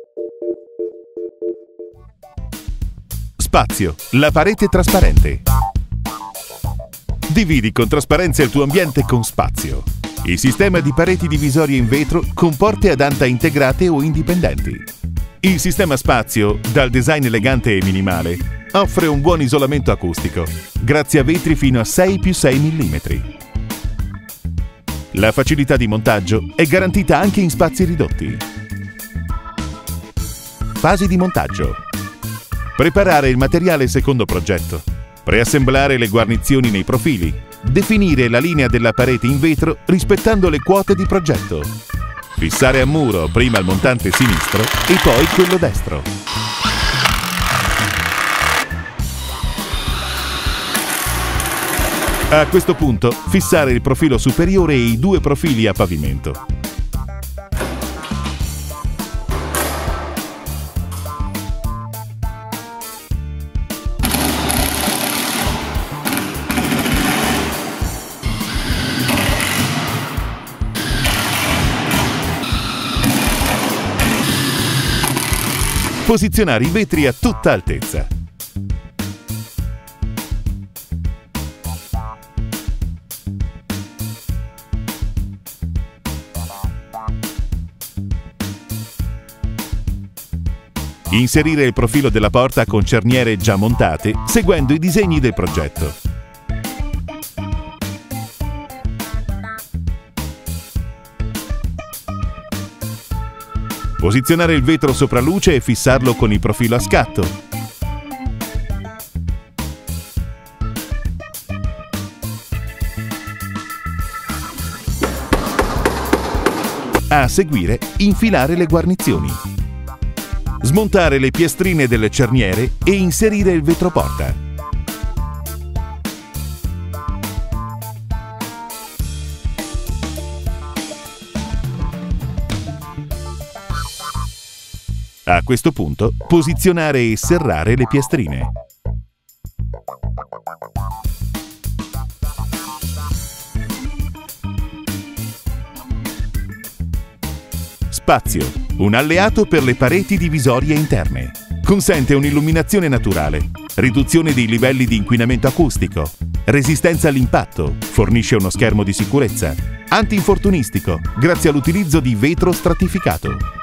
Spazio, la parete trasparente. Dividi con trasparenza il tuo ambiente con Spazio. Il sistema di pareti divisorie in vetro con porte ad anta integrate o indipendenti. Il sistema Spazio, dal design elegante e minimale, offre un buon isolamento acustico, grazie a vetri fino a 6x6 mm. La facilità di montaggio è garantita anche in spazi ridotti. Fasi di montaggio. Preparare il materiale secondo progetto. Preassemblare le guarnizioni nei profili. Definire la linea della parete in vetro rispettando le quote di progetto. Fissare a muro prima il montante sinistro e poi quello destro. A questo punto, fissare il profilo superiore e i due profili a pavimento. Posizionare i vetri a tutta altezza. Inserire il profilo della porta con cerniere già montate, seguendo i disegni del progetto. Posizionare il vetro sopra luce e fissarlo con il profilo a scatto. A seguire, infilare le guarnizioni. Smontare le piastrine delle cerniere e inserire il vetroporta. A questo punto, posizionare e serrare le piastrine. Spazio, un alleato per le pareti divisorie interne. Consente un'illuminazione naturale, riduzione dei livelli di inquinamento acustico, resistenza all'impatto, fornisce uno schermo di sicurezza, antinfortunistico, grazie all'utilizzo di vetro stratificato.